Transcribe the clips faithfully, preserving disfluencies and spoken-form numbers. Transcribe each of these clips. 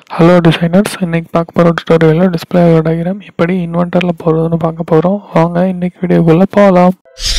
Hello designers, இன்னைக்கு பார்க்க போகிற டுட்டோரியலில் டிஸ்பிளே டயக்ராம் எப்படி இன்வெர்ட்டரில் போகிறதுன்னு பார்க்க போகிறோம். வாங்க இன்னைக்கு வீடியோக்குள்ளே போகலாம்.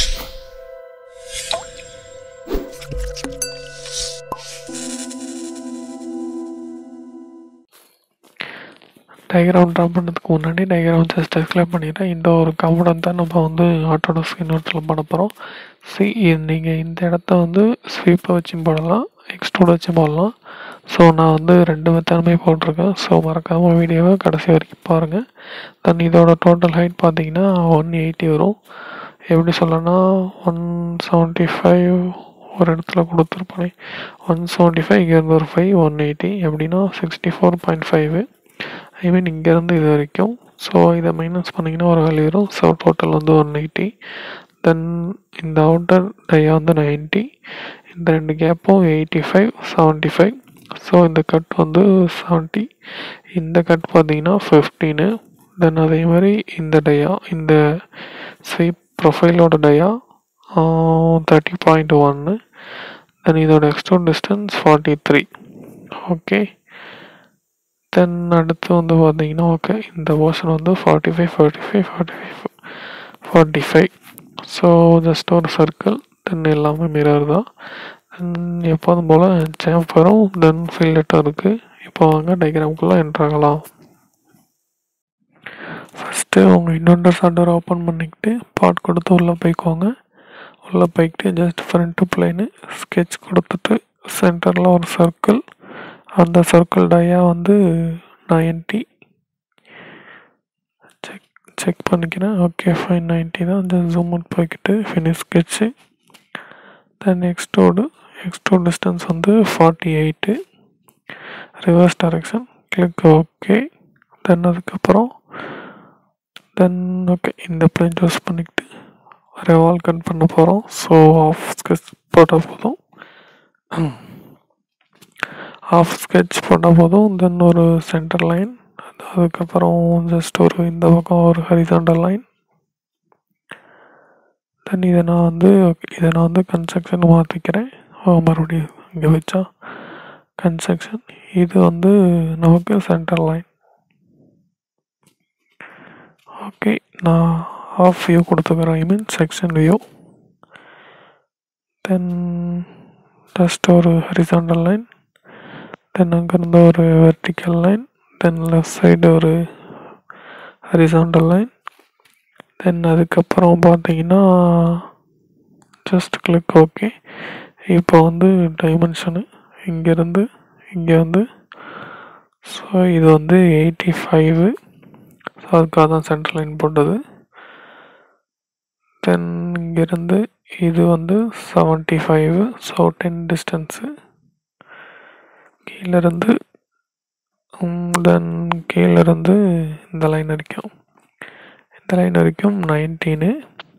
டயக்ராம் ட்ரா பண்ணுறதுக்கு முன்னாடி டயக்ராம் ஜஸ்ட் எக்ஸ்பிளைன் பண்ணிடுறேன். இந்த ஒரு காம்பனன்ட் தான் நம்ம வந்து ஆட்டோடெஸ்க் இன்வெர்ட்டரில் பண்ண போகிறோம். சி நீங்கள் இந்த இடத்த வந்து ஸ்வீப்பை வச்சு போடலாம், எக்ஸ்ட்ரூட் வச்சு போடலாம். ஸோ நான் வந்து ரெண்டு மெத்தடுமே போட்டிருக்கேன். ஸோ மறக்காமல் வீடியோவை கடைசி வரைக்கும் பாருங்கள். தென் இதோட டோட்டல் ஹைட் பார்த்தீங்கன்னா ஒன் எயிட்டி வரும். எப்படி சொல்லனா ஒன் செவன்ட்டி ஃபைவ் ஒரு இடத்துல கொடுத்துருப்பானே ஒன் செவன்ட்டி ஃபைவ் இங்கேருந்து ஒரு ஃபைவ் ஒன் எயிட்டி எப்படின்னா sixty four point five I mean இங்கேருந்து இது வரைக்கும். ஸோ இதை மைனஸ் பண்ணிங்கன்னா ஒரு வேல்யூ வரும். ஸோ டோட்டல் வந்து ஒன் எயிட்டி. தென் இந்த அவுட்டர் டையா வந்து நைன்ட்டி, இந்த ரெண்டு கேப்பும் eighty five seventy five. So இந்த கட் வந்து செவன்ட்டி, இந்த கட் பார்த்தீங்கன்னா ஃபிஃப்டீனு. தென் அதே மாதிரி இந்த டயா, இந்த ஸ்வீப் ப்ரொஃபைலோட டயா தேர்ட்டி பாயிண்ட் ஒன்று. தென் இதோட extrude distance forty three. Okay, then அடுத்து வந்து பார்த்தீங்கன்னா ஓகே இந்த போர்ஷன் வந்து forty five forty five forty five forty five. So just ஒரு சர்க்கிள். தென் எல்லாமே மிரர் தான். எப்போதும் போல் சேம்பரும் தென் ஃபில்லட்டும் இருக்குது. இப்போ வாங்க டயக்ராம்குள்ளே என்ட்ராகலாம். ஃபஸ்ட்டு உங்கள் இன்வெர்ட்டர் சாஃப்ட்வேர் ஓப்பன் பண்ணிக்கிட்டு பார்ட் கொடுத்து உள்ளே போய்க்கோங்க. உள்ளே போய்கிட்டு ஜஸ்ட் ஃப்ரண்ட்டு பிளைனு ஸ்கெட்ச் கொடுத்துட்டு சென்டரில் ஒரு சர்க்கிள். அந்த சர்க்கிள் டயா வந்து நைன்ட்டி செக் செக் பண்ணிக்கிறேன். ஓகே ஃபைன், நைன்ட்டி தான். ஜஸ்ட் ஜூம் அவுட் போய்கிட்டு finish sketch. Then extrude extrude distance வந்து forty eight. Reverse direction click okay. Then அதுக்கப்புறம் தென் ஓகே இந்த பிளேன் சூஸ் பண்ணிக்கிட்டு ரெவால் கட் பண்ண போகிறோம். ஸோ ஆஃப் ஸ்கெட்ச் போட்டால் போதும் ஆஃப் ஸ்கெட்ச் போட்டால் போதும். தென் ஒரு சென்டர் லைன், அதுக்கப்புறம் ஜஸ்ட் ஒரு இந்த பக்கம் ஒரு ஹரிசாண்டல் லைன். தென் இதை நான் வந்து இதை நான் வந்து கன்ஸ்ட்ரக்ஷன் மாற்றிக்கிறேன். மறுபடியும் இங்கே வச்சா கன்ஸ்ட்ரக்ஷன், இது வந்து நமக்கு சென்டர் லைன். ஓகே, நான் ஆஃப் வியூ கொடுத்துக்கிறேன், I mean section view. Then just ஒரு ஹரிசாண்டல் லைன், தென் அங்கேருந்து ஒரு vertical line, then left side ஒரு ஹரிசாண்டல் லைன். தென் அதுக்கப்புறம் பார்த்தீங்கன்னா ஜஸ்ட் கிளிக் ஓகே. இப்போ வந்து டைமென்ஷனு இங்கேருந்து இங்கே வந்து ஸோ இது வந்து எயிட்டி ஃபைவு. ஸோ அதுக்காக தான் சென்ட்ரல் லைன் போட்டது. தென் இங்கேருந்து இது வந்து seventy five. So ten distance கீழேருந்து தென் கீழேருந்து இந்த லைன் வரைக்கும் இந்த லைன் வரைக்கும் நைன்டீனு.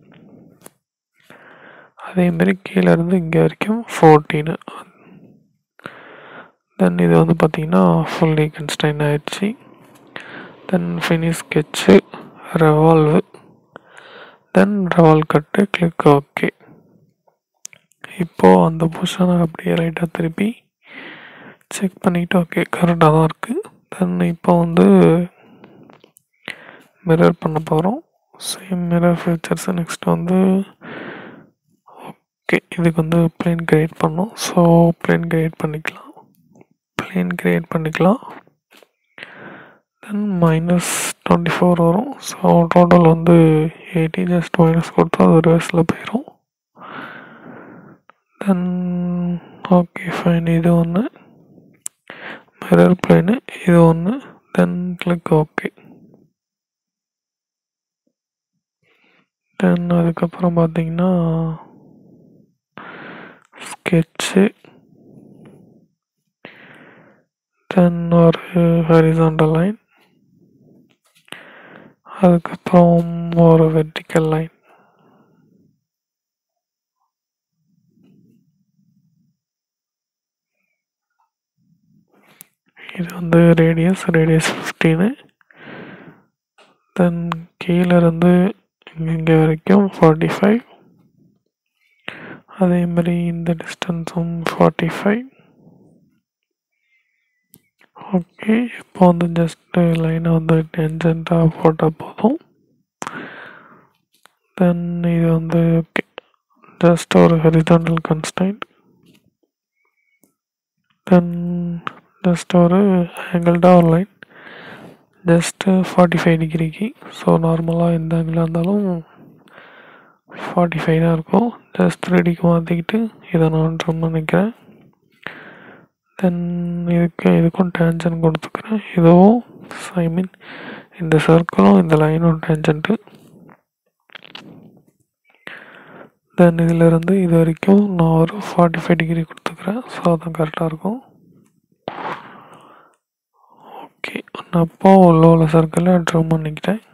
அதேமாரி கீழேருந்து இங்கே வரைக்கும் ஃபோர்டீனு. தென் இது வந்து பார்த்திங்கன்னா ஃபுல்லி கன்ஸ்டைன் ஆயிடுச்சு. Then finish sketch revolve, then revolve cut click okay. இப்போது அந்த பொசிஷனை அப்படியே ரைட்டாக திருப்பி செக் பண்ணிவிட்டு ஓகே கரெக்டாக தான் இருக்குது. தென் இப்போ வந்து மிரர் பண்ண போகிறோம். Same mirror features. நெக்ஸ்ட் வந்து ஓகே இதுக்கு வந்து பிளேன் கிரியேட் பண்ணோம். ஸோ பிளேன் கிரியேட் பண்ணிக்கலாம் பிளேன் கிரியேட் பண்ணிக்கலாம் தென் மைனஸ் டுவெண்ட்டி ஃபோர் வரும். ஸோ டோட்டல் வந்து எயிட்டி. ஜஸ்ட் மைனஸ் கொடுத்தா அது ரிவர்ஸில் போயிடும். தென் ஓகே ஃபைன், இது ஒன்று மிரர் பிளேனு, இது ஒன்று. தென் கிளிக் ஓகே. தென் அதுக்கப்புறம் பார்த்தீங்கன்னா ஸ்கெட்சு, தென் ஒரு ஹரிசாண்டல் லைன், அதுக்கப்புறம் ஒரு வெர்டிக்கல் லைன். இது வந்து ரேடியஸ் ரேடியஸ் ஃபிஃப்டீனு. தென் கீழேருந்து இங்கே வரைக்கும் ஃபார்ட்டி ஃபைவ். அதே மாதிரி இந்த டிஸ்டன்ஸும் ஃபார்ட்டி ஃபைவ். ஓகே, இப்போ வந்து ஜஸ்ட்டு லைனை வந்து டென்ஜென்ட்டாக போட்டால் போதும். தென் இது வந்து ஓகே, ஜஸ்ட் ஒரு ஹரிசாண்டல் கன்ஸ்டன்ட். தென் ஜஸ்ட் ஒரு ஆங்கிள்டாக ஒரு லைன் ஜஸ்ட்டு ஃபார்ட்டி ஃபைவ் டிகிரிக்கு. ஸோ நார்மலாக எந்த ஆங்கிளாக இருந்தாலும் ஃபார்ட்டி ஃபைவ் தான் இருக்கும். ஜஸ்ட் ரெடிக்கு மாற்றிக்கிட்டு இதை நான் ட்ரம் பண்ணிக்கிறேன். தென் இதுக்கு இதுக்கும் டேன்ஜென்ட் கொடுத்துக்கிறேன். இதுவும் ஐ மீன் இந்த சர்க்கிளும் இந்த லைனும் டேன்ஜென்ட்டு. தென் இதிலிருந்து இது வரைக்கும் நான் ஒரு ஃபார்ட்டி ஃபைவ் டிகிரி கொடுத்துக்கிறேன். ஸோ அதான் கரெக்டாக இருக்கும். ஓகே, நான் அப்போ உள்ள உள்ள சர்க்கிளை ட்ரம் பண்ணிக்கிட்டேன்.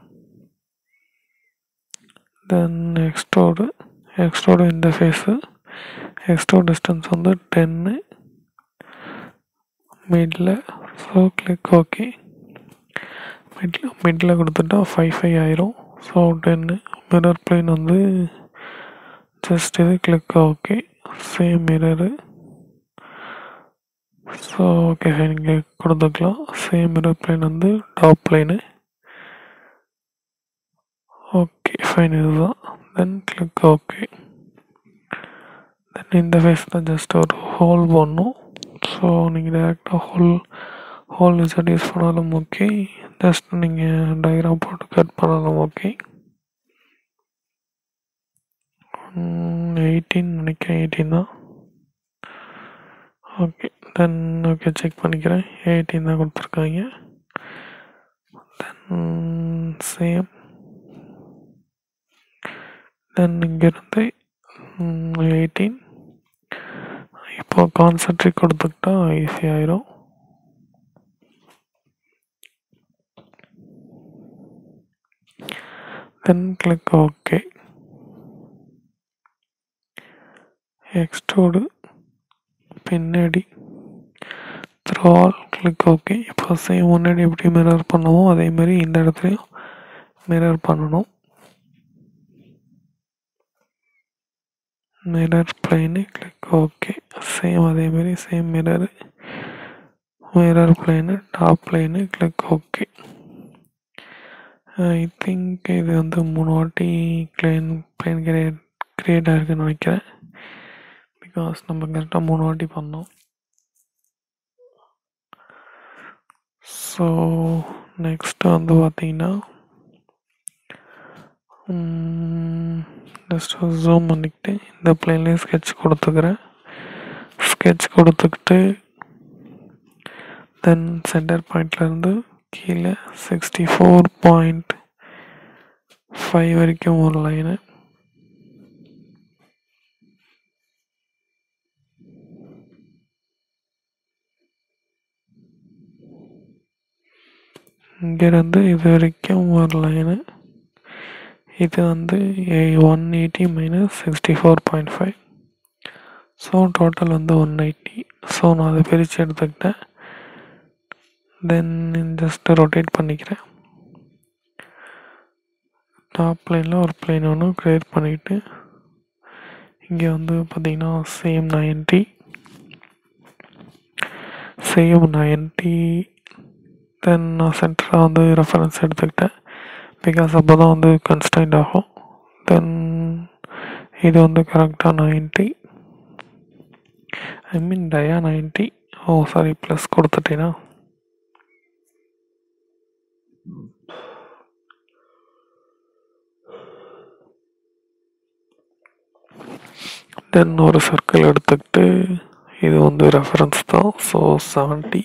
தென் எக்ஸ்ட்ரோடு எக்ஸ்ட்ரோடு இந்த ஃபேஸு எக்ஸ்ட்ரோட் டிஸ்டன்ஸ் வந்து ten middle. So click okay. Middle middle கொடுத்துட்டா ஃபைவ் ஃபைவ் ஆயிரும். ஸோ டென்னு மிரர் பிளேன் வந்து ஜஸ்ட் இது click okay. Same mirror. So okay fine, இங்கே கொடுத்துக்கலாம். சேம் மிரர் பிளேன் வந்து டாப் பிளேனு. ஓகே ஃபைன், இதுதான். Then click okay. தென் இந்த face தான் ஜஸ்ட் ஒரு ஹோல் போடணும். ஸோ நீங்கள் டேரெக்டாக ஹோல் ஹோல் விசட் யூஸ் பண்ணாலும் ஓகே, ஜஸ்ட் நீங்கள் டயக்ராம் போட்டு கட் பண்ணாலும் ஓகே. எயிட்டீன் நினைக்கிறேன், எயிட்டீன் தான். ஓகே, தென் ஓகே செக் பண்ணிக்கிறேன். எயிட்டீன் தான் கொடுத்துருக்காங்க. Then same. தென் இங்கேருந்து எயிட்டீன். இப்போ கான்சென்ட்ரிக் கொடுத்துக்கிட்டா ஈஸி ஆயிரும். Then click okay. எக்ஸ்ட்ரூடு பின்னாடி த்ரோ ஆல் கிளிக் ஓகே. இப்போ சேம் முன்னாடி எப்படி மிரர் பண்ணுவோமோ அதே மாதிரி இந்த இடத்துலையும் மிரர் பண்ணணும். Mirror plane click okay. Same அதே மாதிரி same mirror mirror plane top plane click okay. I think இது வந்து மூணு வாட்டி பிளேன் பிளேன் கிரியேட் கிரியேட் ஆகிருக்குன்னு நினைக்கிறேன். பிகாஸ் நம்ம கரெக்டாக மூணு வாட்டி பண்ணோம். ஸோ நெக்ஸ்ட்டு வந்து பார்த்தீங்கன்னா ஜஸ்ட் ஜூம் பண்ணிக்கிட்டு இந்த பிளேன்லேயே ஸ்கெட்ச் கொடுத்துக்கிறேன். ஸ்கெட்ச் கொடுத்துக்கிட்டு தென் சென்டர் பாயிண்ட்லேருந்து கீழே சிக்ஸ்டி ஃபோர் பாயிண்ட் ஃபைவ் வரைக்கும் ஒரு லைனு. இங்கேருந்து இது வரைக்கும் ஒரு லைனு. இது வந்து one eighty minus sixty four point five. So total வந்து ஒன் எயிட்டி. ஸோ நான் அதை பிரித்து எடுத்துக்கிட்டேன். தென் ஜஸ்ட்டு ரொட்டேட் பண்ணிக்கிறேன். டாப் பிளேனில் ஒரு பிளேன் ஒன்று க்ரியேட் பண்ணிக்கிட்டு இங்கே வந்து பார்த்திங்கன்னா same ninety same ninety. Then நான் சென்டராக வந்து ரெஃபரன்ஸ் எடுத்துக்கிட்டேன். பிகாஸ் அப்போ தான் வந்து கன்ஸ்டன்ட் ஆகும். தென் இது வந்து கரெக்டாக ninety, I mean dia ninety. Oh sorry, plus கொடுத்துட்டேனா. தென் ஒரு சர்க்கிள் எடுத்துக்கிட்டு இது வந்து ரெஃபரன்ஸ் தான். So seventy.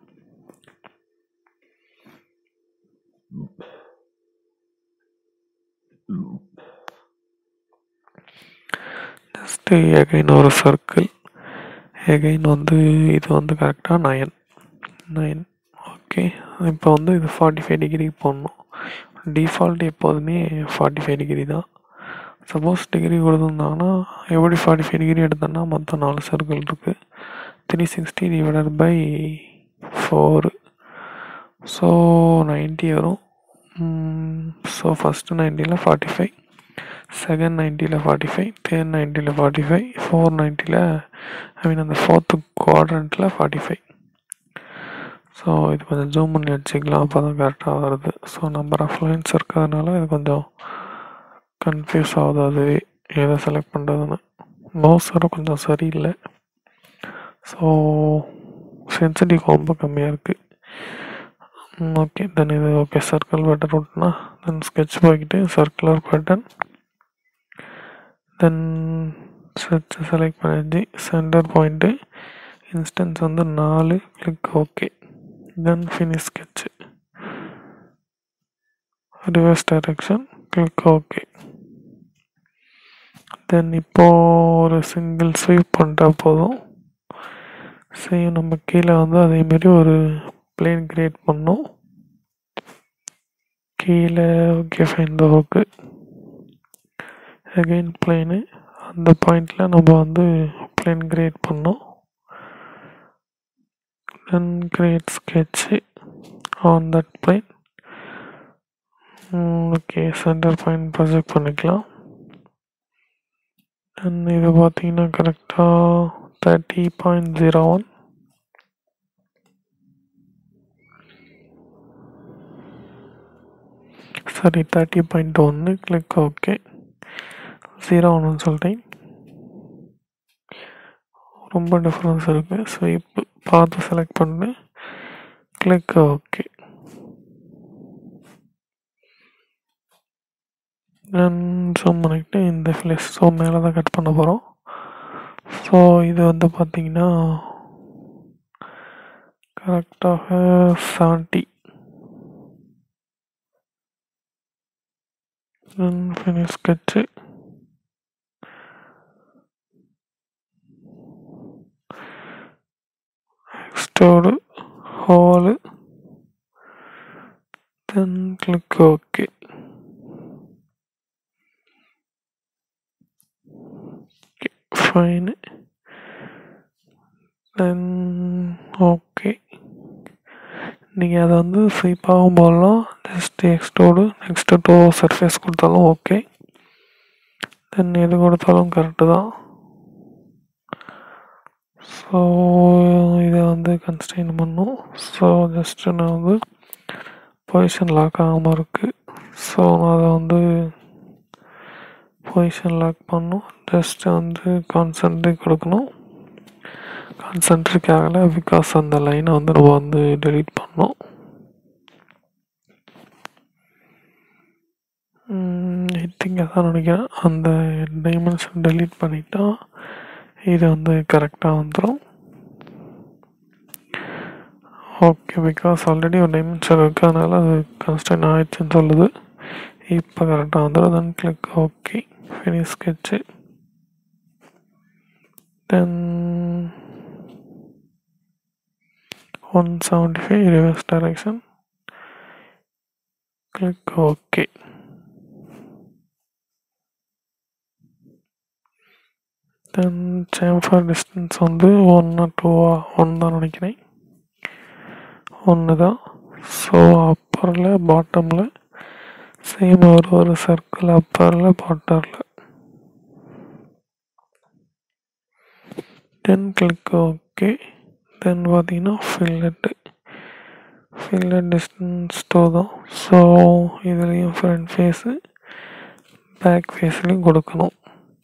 ஜஸ்ட்டு எகைன் ஒரு சர்க்கிள். எகைன் வந்து இது வந்து கரெக்டாக நைன் நைன் ஓகே. இப்போ வந்து இது ஃபார்ட்டி ஃபைவ் டிகிரி போடணும். டிஃபால்ட் எப்போதுமே ஃபார்ட்டி ஃபைவ் டிகிரி தான். சப்போஸ் டிகிரி கொடுத்துருந்தாங்கன்னா எப்படி ஃபார்ட்டி ஃபைவ் டிகிரி எடுத்தோன்னா மொத்தம் நாலு சர்க்கிள் இருக்குது. Three sixty divided by four. So ninety வரும். ஸோ ஃபஸ்ட்டு நைன்ட்டியில் ஃபார்ட்டி ஃபைவ், செகண்ட் நைன்ட்டியில் ஃபார்ட்டி ஃபைவ், தேர்ட் நைன்ட்டியில் ஃபார்ட்டி ஃபைவ், ஃபோர் நைன்ட்டியில் ஐ மீன் அந்த ஃபோர்த்து குவாட்ரண்ட்டில் ஃபார்ட்டி ஃபைவ். ஸோ இது கொஞ்சம் ஜூம் பண்ணி வச்சுக்கலாம், அப்போ தான் கரெக்டாக வருது. ஸோ நம்பர் ஆஃப் லைன்ஸ் இருக்கிறதுனால இது கொஞ்சம் கன்ஃபியூஸ் ஆகுது, அது எதை செலக்ட் பண்ணுறதுன்னு. மவுஸரும் கொஞ்சம் சரியில்லை. ஸோ சென்சிட்டிவ் ரொம்ப கம்மியாக இருக்குது. ஓகே, தென் இது ஓகே சர்க்கிள் பேட்டர்ன் ரூட்னா தென் ஸ்கெட்ச் போய்கிட்டு circular pattern, then sketch select பண்ணிச்சு. சென்டர் பாயிண்ட்டு இன்ஸ்டன்ஸ் வந்து நாலு, click okay, then finish sketch, reverse direction, click okay. Then இப்போது ஒரு சிங்கிள் ஸ்வீப் பண்ணிட்டா போதும். சரி, நம்ம கீழே வந்து அதேமாரி ஒரு பிளேன் கிரியேட் பண்ணோம் கீழே. Okay fine, okay again plane, அந்த பாயிண்டில் நம்ம வந்து பிளேன் கிரியேட் பண்ணோம். Then create sketch on that plane. Okay, centre point project பண்ணிக்கலாம். தென் இது பார்த்தீங்கன்னா கரெக்டாக thirty point zero one, sorry thirty point ஒன்று, கிளிக் ஓகே. ஜீரோ ஒன்று சொல்லிட்டேன், ரொம்ப டிஃப்ரென்ஸ் இருக்குது. ஸோ இப்போ பார்த்து செலக்ட் பண்ணு, கிளிக் ஓகே. தென் ஜூம் பண்ணிக்கிட்டு இந்த ஃப்ளெஷ் ஸோ மேலே தான் கட் பண்ண போகிறோம். ஸோ இது வந்து பார்த்திங்கன்னா கரெக்டாக seventy, then finish sketch, extrude hole, then click okay. Fine, then okay. நீங்கள் அதை வந்து ஸ்வீப்பாகவும் போடலாம், just extrude next to surface கொடுத்தாலும் ஓகே. தென் எது கொடுத்தாலும் கரெக்டு தான். ஸோ இதை வந்து கன்ஸ்ட்ரெயின் பண்ணும். ஸோ ஜஸ்ட்டு நான் வந்து பொசிஷன் லாக் ஆகாமல் இருக்குது. ஸோ நான் அதை வந்து பொசிஷன் லாக் பண்ணும். ஜஸ்ட் வந்து கான்சென்ட்ரிக் கொடுக்கணும். கான்சென்ட்ரிக் ஆகலை பிகாஸ் அந்த லைனை வந்து நம்ம வந்து டெலீட் பண்ணோம். ஐ திங்க் அதான் நினைக்கிறேன். அந்த டைமென்ஷன் டெலீட் பண்ணிட்டா இது வந்து கரெக்டாக வந்துடும். ஓகே, பிகாஸ் ஆல்ரெடி ஒரு டைமென்ஷன் இருக்கிறதுனால அது கன்ஸ்டன்ட் ஆயிடுச்சுன்னு சொல்லுது. இப்போ கரெக்டாக வந்துடும். Then click okay, finish sketch, then one seventy five reverse direction, click okay. Then chamfer distance வந்து ஒன்று டூவா ஒன் தான் நினைக்கிறேன், ஒன்று தான். ஸோ அப்பரில் பாட்டமில் சேம் ஒரு ஒரு சர்க்கிள், அப்பரில் பாட்டரில். Then click okay. தென் பார்த்தீங்கன்னா ஃபில்லட்டு, ஃபில்லட் டிஸ்டன்ஸ் டூ தான். ஸோ இதுலேயும் ஃப்ரண்ட் ஃபேஸு பேக் ஃபேஸ்லேயும் கொடுக்கணும்.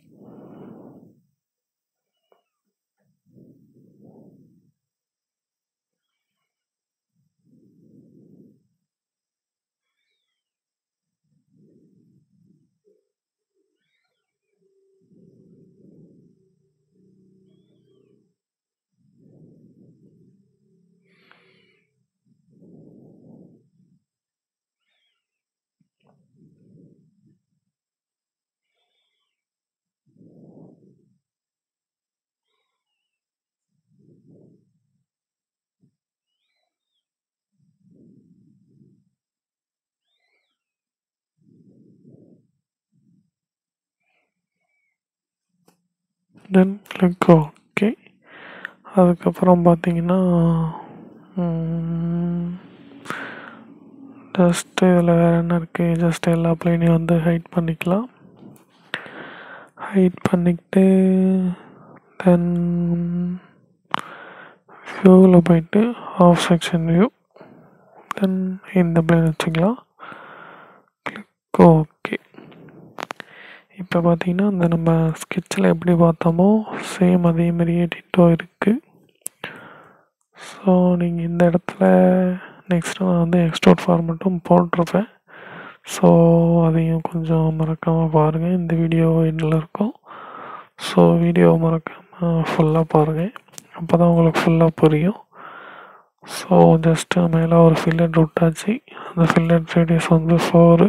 Then click okay. அதுக்கப்புறம் பார்த்தீங்கன்னா ஜஸ்ட்டு இதில் வேறு என்ன இருக்குது, ஜஸ்ட் எல்லா பிளேனையும் வந்து ஹைட் பண்ணிக்கலாம். ஹைட் பண்ணிக்கிட்டு தென் வியூவில் போயிட்டு ஆஃப் செக்ஷன் வியூ, தென் இந்த பிளேன் வச்சுக்கலாம். Click okay. இப்போ பார்த்தீங்கன்னா அந்த நம்ம ஸ்கெட்சில் எப்படி பார்த்தோமோ சேம் அதே மாதிரியே டிட்டோ இருக்குது. ஸோ நீங்கள் இந்த இடத்துல நெக்ஸ்ட்டு நான் வந்து எக்ஸ்ட்ரோட் ஃபார்மட்டும் போட்டிருப்பேன். ஸோ அதையும் கொஞ்சம் மறக்காமல் பாருங்கள். இந்த வீடியோ எண்டில் இருக்கும். ஸோ வீடியோ மறக்காமல் ஃபுல்லாக பாருங்கள், அப்போ தான் உங்களுக்கு ஃபுல்லாக புரியும். ஸோ ஜஸ்ட்டு மேலே ஒரு ஃபில்லட் விட்டாச்சு. அந்த ஃபில்லட் ரேடியஸ் வந்து ஃபோரு.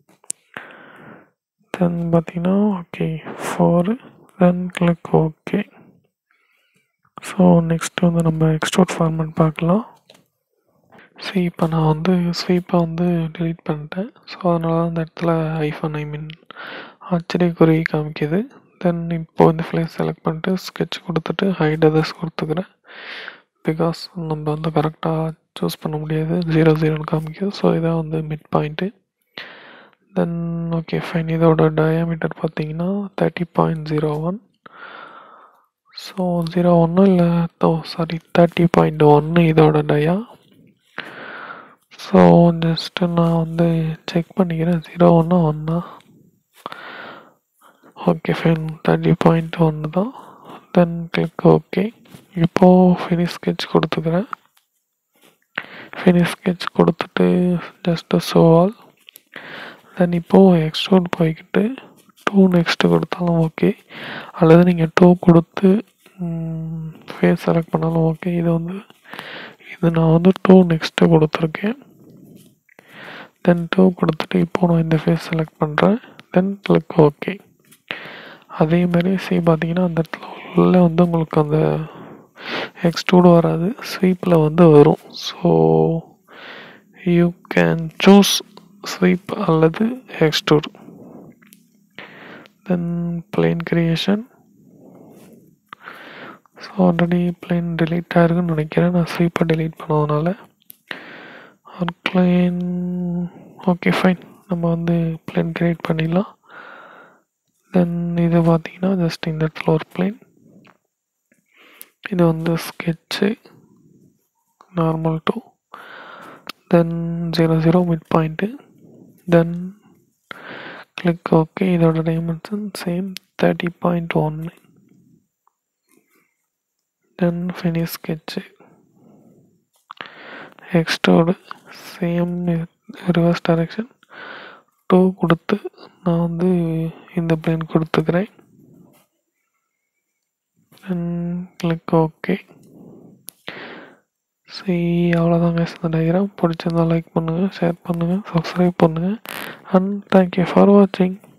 தென் பார்த்தீங்கன்னா okay four, then click okay. So next வந்து நம்ம எக்ஸ்ட்ரோட் ஃபார்மேட் பார்க்கலாம். ஸோ இப்போ நான் வந்து ஸ்வீப்பை வந்து டெலீட் பண்ணிட்டேன். ஸோ அதனால அந்த இடத்துல ஐஃபோன் ஐ மீன் ஆச்சரியக்குறி காமிக்குது. தென் இப்போ இந்த ஃபிளேஸ் செலக்ட் பண்ணிட்டு ஸ்கெட்ச் கொடுத்துட்டு ஹைட் அதர்ஸ் கொடுத்துக்கிறேன். பிகாஸ் நம்ம வந்து கரெக்டாக சூஸ் பண்ண முடியாது, ஜீரோ ஜீரோன்னு காமிக்குது. ஸோ இதான் வந்து mid point. Then okay fine. இதோட டயாமீட்டர் பார்த்தீங்கன்னா thirty point zero one. So zero ஒன்று இல்லை ஓ சாரி தேர்ட்டி பாயிண்ட் ஒன்று இதோட டயா. ஸோ ஜஸ்ட்டு நான் வந்து செக் பண்ணிக்கிறேன், ஜீரோ ஒன்றா ஒன்றா. ஓகே ஃபைன், தேர்ட்டி பாயிண்ட் ஒன்று தான். Then click okay. இப்போது ஃபினிஷ் ஸ்கெட்ச் கொடுத்துக்கிறேன். ஃபினிஷ் ஸ்கெட்ச் கொடுத்துட்டு ஜஸ்ட்டு ஷோ ஆல். தென் இப்போது எக்ஸ்ட்ரோட் போய்கிட்டு டூ நெக்ஸ்ட்டு கொடுத்தாலும் ஓகே, அல்லது நீங்கள் டூ கொடுத்து ஃபேஸ் செலக்ட் பண்ணாலும் ஓகே. இது வந்து இது நான் வந்து டூ நெக்ஸ்ட்டு கொடுத்துருக்கேன். தென் டூ கொடுத்துட்டு இப்போது நான் இந்த ஃபேஸ் செலக்ட் பண்ணுறேன். Then click okay. அதே மாதிரி சி பார்த்தீங்கன்னா அந்த இடத்துல உள்ள வந்து உங்களுக்கு அந்த எக்ஸ்ட்ரூடு வராது, ஸ்வீப்பில் வந்து வரும். So you can choose sweep அல்லது extrude. Then plane creation. So already plane delete ஆகிருக்குன்னு நினைக்கிறேன், நான் ஸ்வீப்பை டெலீட் பண்ணதுனால. அவுட்லைன் ஓகே ஃபைன், நம்ம வந்து பிளேன் கிரியேட் பண்ணிடலாம். தென் இது பார்த்தீங்கன்னா ஜஸ்ட் இந்த இடத்துல ஒரு பிளேன், இது வந்து sketch normal to, then zero zero mid point. Then click okay. இதோட டைமென்ஷன் சேம் தேர்ட்டி பாயிண்ட் ஒன்று. Then finish sketch extrude same reverse direction to கொடுத்து நான் வந்து இந்த பிளேன் கொடுத்துக்கிறேன். Then click okay. சரி அவ்வளோதாங்க இந்த டயக்ராம். பிடிச்சிருந்தால் லைக் பண்ணுங்கள், ஷேர் பண்ணுங்கள், சப்ஸ்கிரைப் பண்ணுங்கள். அண்ட் தேங்க்யூ ஃபார் வாட்சிங்.